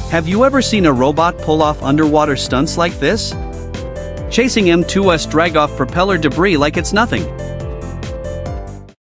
Have you ever seen a robot pull off underwater stunts like this? Chasing M2S drag off propeller debris like it's nothing.